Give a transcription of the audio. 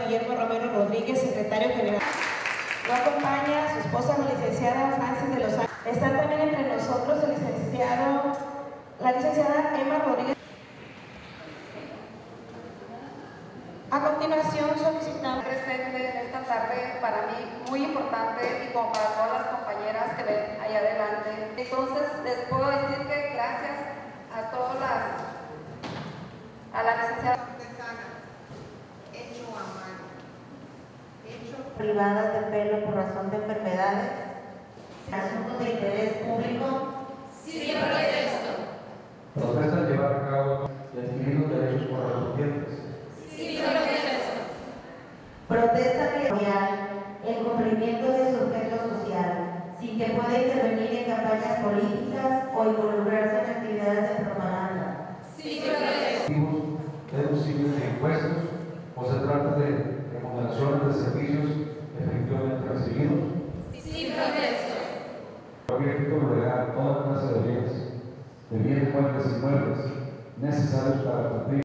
Guillermo Romero Rodríguez, secretario general. Lo acompaña su esposa, la licenciada Francis de los Ángeles. Está también entre nosotros la licenciada Emma Rodríguez. A continuación solicitamos presente en esta tarde, para mí muy importante y como para todas las compañeras que ven ahí adelante. Entonces les puedo decir que gracias a todas a la licenciada hecho a mano, privadas de pelo por razón de enfermedades, asuntos de interés público. Sí, protesto. Protesta llevar a cabo y adquirir los derechos correspondientes. Sí, protesto. Protesta el cumplimiento de su objeto social, sin que pueda intervenir en campañas políticas o involucrarse en actividades de propaganda. Sí, protesto. Deducibles de impuestos o se trata de remuneraciones de servicios efectivamente recibidos. Sí, protesto. Proyecto legal toda clase de bienes muebles y inmuebles necesarios para cumplir